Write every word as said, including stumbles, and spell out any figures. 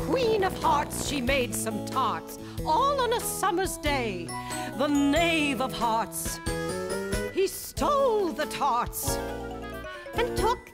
Queen of Hearts, she made some tarts, all on a summer's day. The Knave of Hearts, he stole the tarts and took